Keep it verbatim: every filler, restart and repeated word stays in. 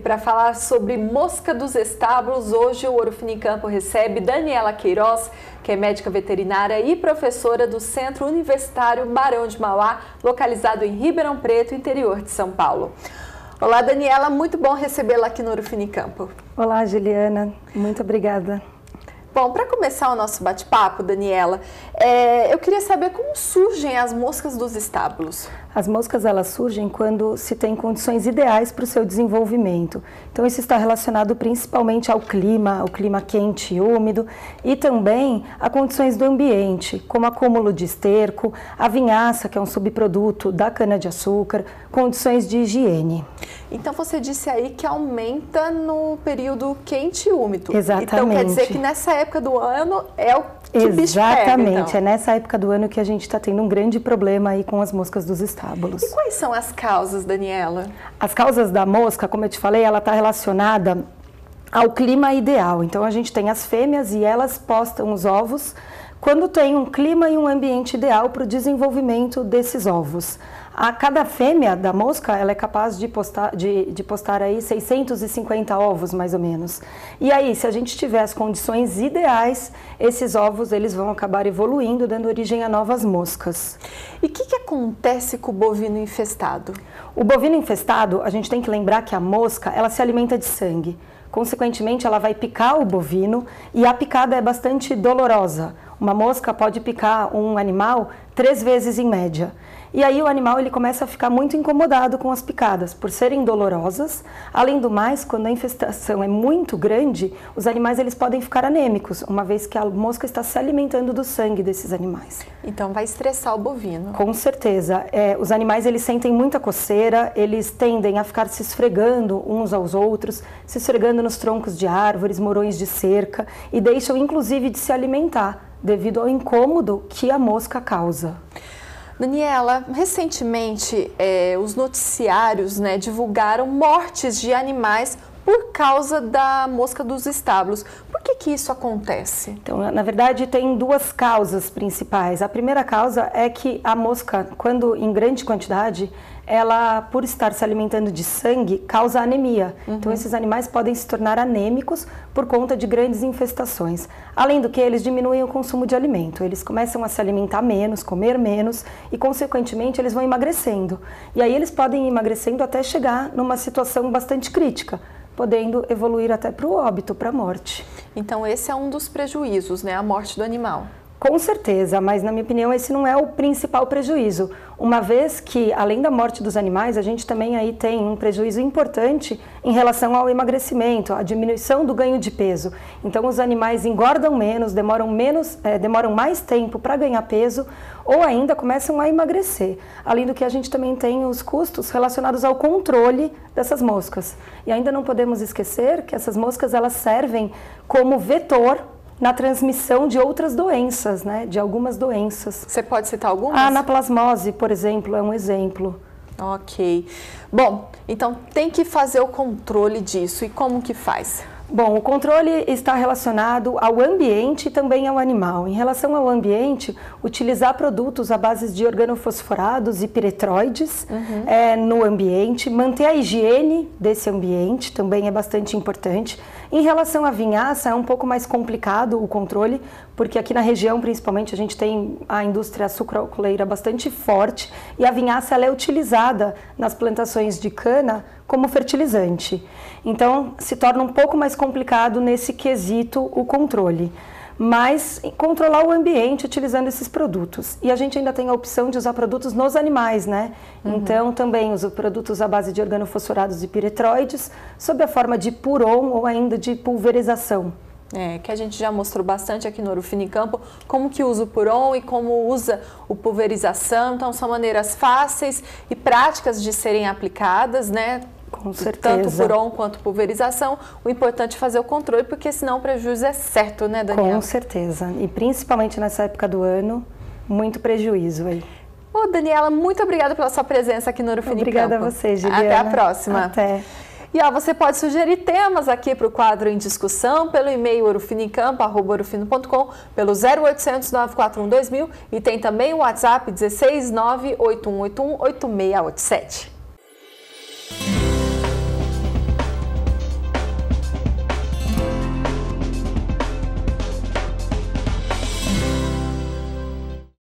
para falar sobre mosca dos estábulos, hoje o Ouro Fino em Campo recebe Daniela Queiroz, que é médica veterinária e professora do Centro Universitário Barão de Mauá, localizado em Ribeirão Preto, interior de São Paulo. Olá, Daniela, muito bom recebê-la aqui no Ouro Fino em Campo. Olá, Juliana, muito obrigada. Bom, para começar o nosso bate-papo, Daniela, é, eu queria saber como surgem as moscas dos estábulos. As moscas, elas surgem quando se tem condições ideais para o seu desenvolvimento. Então, isso está relacionado principalmente ao clima, ao clima quente e úmido, e também a condições do ambiente, como acúmulo de esterco, a vinhaça, que é um subproduto da cana-de-açúcar, condições de higiene. Então, você disse aí que aumenta no período quente e úmido. Exatamente. Então, quer dizer que nessa época do ano é o que o bicho pega, Exatamente, então. É nessa época do ano que a gente está tendo um grande problema aí com as moscas dos estábulos. E quais são as causas, Daniela? As causas da mosca, como eu te falei, ela está relacionada ao clima ideal. Então, a gente tem as fêmeas e elas postam os ovos quando tem um clima e um ambiente ideal para o desenvolvimento desses ovos. A cada fêmea da mosca, ela é capaz de postar, de, de postar aí seiscentos e cinquenta ovos, mais ou menos. E aí, se a gente tiver as condições ideais, esses ovos eles vão acabar evoluindo, dando origem a novas moscas. E o que, que acontece com o bovino infestado? O bovino infestado, a gente tem que lembrar que a mosca, ela se alimenta de sangue. Consequentemente, ela vai picar o bovino e a picada é bastante dolorosa. Uma mosca pode picar um animal três vezes em média. E aí o animal ele começa a ficar muito incomodado com as picadas, por serem dolorosas. Além do mais, quando a infestação é muito grande, os animais eles podem ficar anêmicos, uma vez que a mosca está se alimentando do sangue desses animais. Então vai estressar o bovino. Com certeza. É, os animais eles sentem muita coceira, eles tendem a ficar se esfregando uns aos outros, se esfregando nos troncos de árvores, morões de cerca, e deixam inclusive de se alimentar, devido ao incômodo que a mosca causa. Daniela, recentemente é, os noticiários né, divulgaram mortes de animais por causa da mosca dos estábulos. Por que que isso acontece? Então, na verdade, tem duas causas principais. A primeira causa é que a mosca, quando em grande quantidade, ela, por estar se alimentando de sangue, causa anemia. Uhum. Então, esses animais podem se tornar anêmicos por conta de grandes infestações. Além do que, eles diminuem o consumo de alimento. Eles começam a se alimentar menos, comer menos e, consequentemente, eles vão emagrecendo. E aí, eles podem ir emagrecendo até chegar numa situação bastante crítica, podendo evoluir até para o óbito, para a morte. Então, esse é um dos prejuízos, né? A morte do animal. Com certeza, mas na minha opinião esse não é o principal prejuízo, uma vez que além da morte dos animais, a gente também aí tem um prejuízo importante em relação ao emagrecimento, a diminuição do ganho de peso. Então os animais engordam menos, demoram, menos, é, demoram mais tempo para ganhar peso ou ainda começam a emagrecer. Além do que a gente também tem os custos relacionados ao controle dessas moscas. E ainda não podemos esquecer que essas moscas elas servem como vetor na transmissão de outras doenças, né? De algumas doenças. Você pode citar algumas? A anaplasmose, por exemplo, é um exemplo. Ok. Bom, então tem que fazer o controle disso. E como que faz? Bom, o controle está relacionado ao ambiente e também ao animal. Em relação ao ambiente, utilizar produtos à base de organofosforados e piretroides uhum. é, no ambiente, manter a higiene desse ambiente também é bastante importante. Em relação à vinhaça, é um pouco mais complicado o controle, porque aqui na região, principalmente, a gente tem a indústria sucroalcooleira bastante forte e a vinhaça ela é utilizada nas plantações de cana como fertilizante. Então, se torna um pouco mais complicado nesse quesito o controle. Mas controlar o ambiente utilizando esses produtos. E a gente ainda tem a opção de usar produtos nos animais, né? Uhum. Então, também uso produtos à base de organofosforados e piretroides, sob a forma de puron ou ainda de pulverização. É, que a gente já mostrou bastante aqui no Ouro Fino em Campo, como que usa o puron e como usa o pulverização. Então, são maneiras fáceis e práticas de serem aplicadas, né? Com certeza. Tanto puron quanto pulverização. O importante é fazer o controle, porque senão o prejuízo é certo, né, Daniela? Com certeza. E principalmente nessa época do ano, muito prejuízo aí. Ô, Daniela, muito obrigada pela sua presença aqui no Ouro Fino em Campo. Obrigada a você, Juliana. Até a próxima. Até. E ó, você pode sugerir temas aqui para o quadro em discussão pelo e-mail ourofinoemcampo arroba ourofino ponto com, pelo zero oitocentos, nove quatro um, dois mil e tem também o WhatsApp dezesseis nove oito um oito um oito seis oito sete.